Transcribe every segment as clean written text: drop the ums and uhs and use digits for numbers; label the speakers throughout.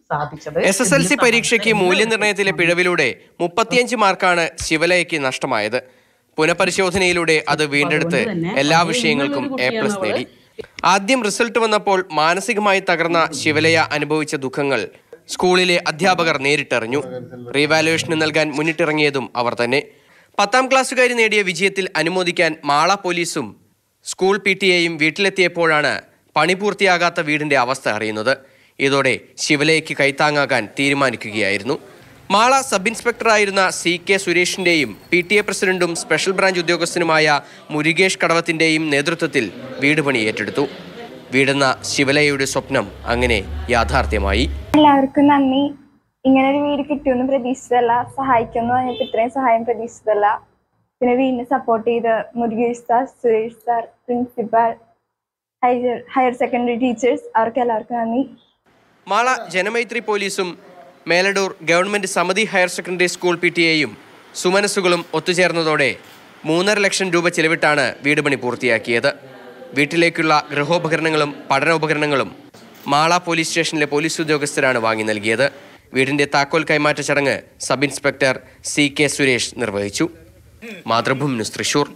Speaker 1: സാധിച്ചത്.
Speaker 2: SSLC പരീക്ഷയ്ക്ക് മൂല്യനിർണ്ണയത്തിലെ പിഴവിലൂടെ 35 മാർക്കാണ് ശിവലയയ്ക്ക് നഷ്ടമായത്. പുനഃപരിശോധനയിലൂടെ അത് വീണ്ടെടുത്ത് എല്ലാ വിഷയങ്ങൾക്കും A+ നേടി. ആദ്യം റിസൾട്ട് വന്നപ്പോൾ മാനസികമായി തകർന്ന ശിവലയ അനുഭവിച്ച ദുഃഖങ്ങൾ സ്കൂളിലെ അധ്യാപകർ നേരിട്ടറിഞ്ഞു. റീവാലുവേഷന് നൽകാൻ മുന്നിട്ടിറങ്ങിയതും അവർ തന്നെ. 10ാം ക്ലാസ്സുകാരി നേടിയ വിജയത്തിൽ അനുമോദിക്കാൻ മാള പോലീസും സ്കൂൾ PTA-യും വീട്ടിലെത്തിയപ്പോഴാണ് പണി പൂർത്തിയാകാത്ത വീടിന്റെ അവസ്ഥ അറിയുന്നത്. ഇതോടെ ശിവലയയ്ക്ക് കൈത്താങ്ങാകാൻ തീരുമാനിക്കുകയായിരുന്നു. മാള സബ് ഇൻസ്പെക്ടറായിരുന്ന CK സുരേഷിന്റെയും PTA പ്രസിഡന്റും സ്പെഷ്യൽ ബ്രാഞ്ച് ഉദ്യോഗസ്ഥനുമായ മുരുകേഷ് കടവത്തിന്റെയും നേതൃത്വത്തിൽ വീട് പണി ഏറ്റെടുത്തു. വീടെന്ന ശിവലയയുടെ സ്വപ്നം അങ്ങനെ യാഥാർത്ഥ്യമായി.
Speaker 3: എല്ലാവർക്കും നന്ദി. ഇങ്ങനൊരു വീട് കിട്ടുമെന്ന് പ്രതീക്ഷിച്ചതല്ല, സഹായിക്കുമെന്ന് പറഞ്ഞിട്ട് ഇത്രയും സഹായം പ്രതീക്ഷിച്ചതല്ല. പിന്നെ വീടിന് സപ്പോർട്ട് ചെയ്ത് Murukesh sir, Suresh sir, principal, higher secondary teachers, അവർക്ക് എല്ലാവർക്കും നന്ദി.
Speaker 2: മാള ജനമൈത്രി പോലീസും Meladoor government Samithi higher secondary school PTA-യും സുമനസ്സുകളും ഒത്തുചേർന്നതോടെ 3.5 ലക്ഷം രൂപ ചെലവിട്ടാണ് വീട് പണി പൂർത്തിയാക്കിയത്. വീട്ടിലേക്കുള്ള ഗൃഹോപകരണങ്ങളും പഠനോപകരണങ്ങളും മാള പോലീസ് സ്റ്റേഷനിലെ പോലീസ് ഉദ്യോഗസ്ഥരാണ് വാങ്ങി നൽകിയത്. വീടിന്റെ താക്കോൽ കൈമാറ്റ ചടങ്ങ് സബ് ഇൻസ്പെക്ടർ CK സുരേഷ് നിർവഹിച്ചു. മാതൃഭൂമി ന്യൂസ്, തൃശൂർ.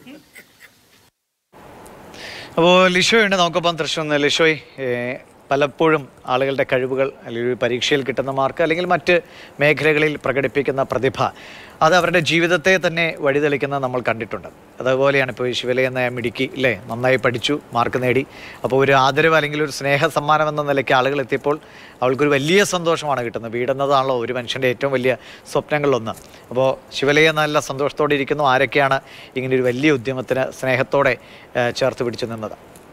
Speaker 4: അപ്പോൾ ലിഷോയുണ്ട് നമുക്കൊപ്പം തൃശ്ശൂർ നിന്ന്. ലിഷോയ്, പലപ്പോഴും ആളുകളുടെ കഴിവുകൾ അല്ലെങ്കിൽ പരീക്ഷയിൽ കിട്ടുന്ന മാർക്ക് അല്ലെങ്കിൽ മറ്റ് മേഖലകളിൽ പ്രകടിപ്പിക്കുന്ന പ്രതിഭ അത് അവരുടെ ജീവിതത്തെ തന്നെ വഴിതെളിക്കുന്നത് നമ്മൾ കണ്ടിട്ടുണ്ട്. അതുപോലെയാണ് ഇപ്പോൾ ഈ ശിവലയ എന്ന മിടുക്കി അല്ലേ, നന്നായി പഠിച്ചു, മാർക്ക് നേടി. അപ്പോൾ ഒരു ആദരവ് അല്ലെങ്കിൽ ഒരു സ്നേഹ സമ്മാനം എന്ന നിലയ്ക്ക് ആളുകൾ എത്തിയപ്പോൾ അവൾക്കൊരു വലിയ സന്തോഷമാണ് കിട്ടുന്നത്. വീടെന്നതാണല്ലോ ഒരു മനുഷ്യൻ്റെ ഏറ്റവും വലിയ സ്വപ്നങ്ങളിലൊന്ന്. അപ്പോൾ ശിവലയ നല്ല സന്തോഷത്തോടെ ഇരിക്കുന്നു. ആരൊക്കെയാണ് ഇങ്ങനെ ഒരു വലിയ ഉദ്യമത്തിന് സ്നേഹത്തോടെ ചേർത്ത് പിടിച്ചു നിന്നത്?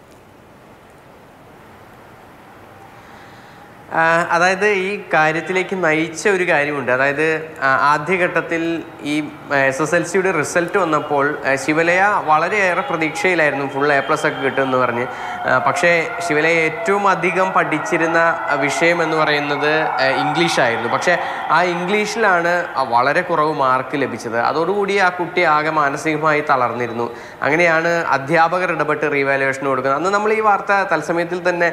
Speaker 2: അതായത് ഈ കാര്യത്തിലേക്ക് നയിച്ച ഒരു കാര്യമുണ്ട്. അതായത് ആദ്യഘട്ടത്തിൽ ഈ SSLC-യുടെ റിസൾട്ട് വന്നപ്പോൾ ശിവലയ വളരെയേറെ പ്രതീക്ഷയിലായിരുന്നു ഫുൾ A+ ഒക്കെ കിട്ടുമെന്ന് പറഞ്ഞ്. പക്ഷേ ശിവലയ ഏറ്റവും അധികം പഠിച്ചിരുന്ന വിഷയം എന്ന് പറയുന്നത് ഇംഗ്ലീഷായിരുന്നു. പക്ഷേ ആ ഇംഗ്ലീഷിലാണ് വളരെ കുറവ് മാർക്ക് ലഭിച്ചത്. അതോടുകൂടി ആ കുട്ടി ആകെ മാനസികമായി തളർന്നിരുന്നു. അങ്ങനെയാണ് അധ്യാപകർ ഇടപെട്ട് റീവാലുവേഷന് കൊടുക്കുന്നത്. അന്ന് നമ്മൾ ഈ വാർത്ത തത്സമയത്തിൽ തന്നെ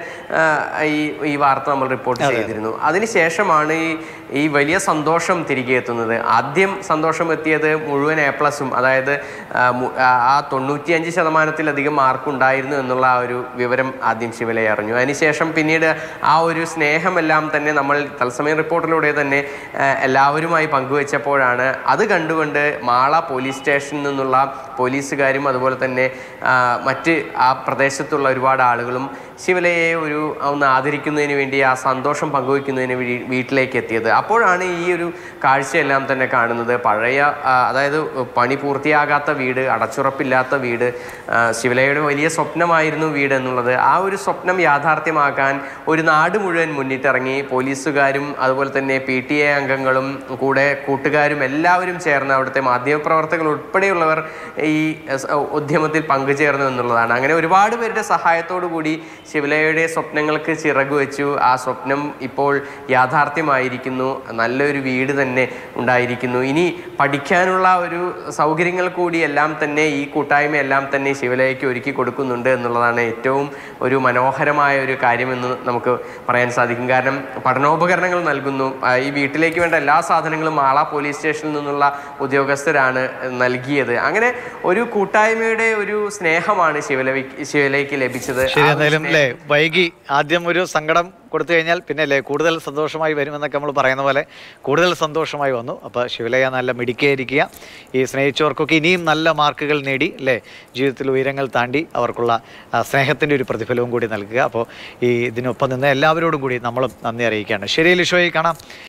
Speaker 2: ഈ വാർത്ത നമ്മൾ റിപ്പോർട്ട് ചെയ്തിരുന്നു. അതിനുശേഷമാണ് ഈ വലിയ സന്തോഷം തിരികെ എത്തുന്നത്. ആദ്യം സന്തോഷം എത്തിയത് മുഴുവൻ A+ഉം, അതായത് ആ 95%-ലധികം മാർക്ക് ഉണ്ടായിരുന്നു എന്നുള്ള ആ ഒരു വിവരം ആദ്യം ശിവലയ അറിഞ്ഞു. അതിനുശേഷം പിന്നീട് ആ ഒരു സ്നേഹമെല്ലാം തന്നെ നമ്മൾ തത്സമയ റിപ്പോർട്ടിലൂടെ തന്നെ എല്ലാവരുമായി പങ്കുവെച്ചപ്പോഴാണ് അത് കണ്ടുകൊണ്ട് മാള പോലീസ് സ്റ്റേഷനിൽ നിന്നുള്ള പോലീസുകാരും അതുപോലെ തന്നെ മറ്റ് ആ പ്രദേശത്തുള്ള ഒരുപാട് ആളുകളും ശിവലയെ ഒന്ന് ആദരിക്കുന്നതിന് വേണ്ടി, ആ സന്തോഷം പങ്കുവയ്ക്കുന്നതിന് വീട്ടിലേക്ക് എത്തിയത്. അപ്പോഴാണ് ഈ ഒരു കാഴ്ചയെല്ലാം തന്നെ കാണുന്നത്. പഴയ, അതായത് പണി പൂർത്തിയാകാത്ത വീട്, അടച്ചുറപ്പില്ലാത്ത വീട്, ശിവലയുടെ വലിയ സ്വപ്നമായിരുന്നു വീട് എന്നുള്ളത്. ആ ഒരു സ്വപ്നം യാഥാർത്ഥ്യമാക്കാൻ ഒരു നാട് മുഴുവൻ മുന്നിട്ടിറങ്ങി. പോലീസുകാരും അതുപോലെ തന്നെ PTA അംഗങ്ങളും കൂടെ കൂട്ടുകാരും എല്ലാവരും ചേർന്ന്, അവിടുത്തെ മാധ്യമപ്രവർത്തകർ ഉൾപ്പെടെയുള്ളവർ ഈ ഉദ്യമത്തിൽ പങ്കുചേർന്നു എന്നുള്ളതാണ്. അങ്ങനെ ഒരുപാട് പേരുടെ സഹായത്തോടു കൂടി ശിവലയുടെ സ്വപ്നങ്ങൾക്ക് ചിറകു വെച്ചു. ആ സ്വപ്നം ഇപ്പോൾ യാഥാർത്ഥ്യമായിരിക്കുന്നു. നല്ലൊരു വീട് തന്നെ ഉണ്ടായിരിക്കുന്നു. ഇനി പഠിക്കാനുള്ള ഒരു സൗകര്യങ്ങൾ കൂടി എല്ലാം തന്നെ ഈ കൂട്ടായ്മയെല്ലാം തന്നെ ശിവലയ്ക്ക് ഒരുക്കി കൊടുക്കുന്നുണ്ട് എന്നുള്ളതാണ് ഏറ്റവും ഒരു മനോഹരമായ ഒരു കാര്യമെന്ന് നമുക്ക് പറയാൻ സാധിക്കും. കാരണം പഠനോപകരണങ്ങൾ നൽകുന്നു. ഈ വീട്ടിലേക്ക് വേണ്ട എല്ലാ സാധനങ്ങളും മാള പോലീസ് സ്റ്റേഷനിൽ നിന്നുള്ള ഉദ്യോഗസ്ഥരാണ് നൽകിയത്. അങ്ങനെ ഒരു കൂട്ടായ്മയുടെ ഒരു സ്നേഹമാണ് ശിവലയ്ക്ക് ലഭിച്ചത്.
Speaker 4: വൈകി ആദ്യം ഒരു സങ്കടം കൊടുത്തു കഴിഞ്ഞാൽ പിന്നെ അല്ലേ കൂടുതൽ സന്തോഷമായി വരുമെന്നൊക്കെ നമ്മൾ പറയുന്ന പോലെ കൂടുതൽ സന്തോഷമായി വന്നു. അപ്പോൾ ശിവലയ നല്ല മിടുക്കിയായിരിക്കുക. ഈ സ്നേഹിച്ചവർക്കൊക്കെ ഇനിയും നല്ല മാർക്കുകൾ നേടി അല്ലേ ജീവിതത്തിൽ ഉയരങ്ങൾ താണ്ടി അവർക്കുള്ള സ്നേഹത്തിൻ്റെ ഒരു പ്രതിഫലവും കൂടി നൽകുക. അപ്പോൾ ഇതിനൊപ്പം നിന്ന് എല്ലാവരോടും കൂടി നമ്മളും നന്ദി അറിയിക്കുകയാണ്. ശരി ലിഷോയെ, കാണാം.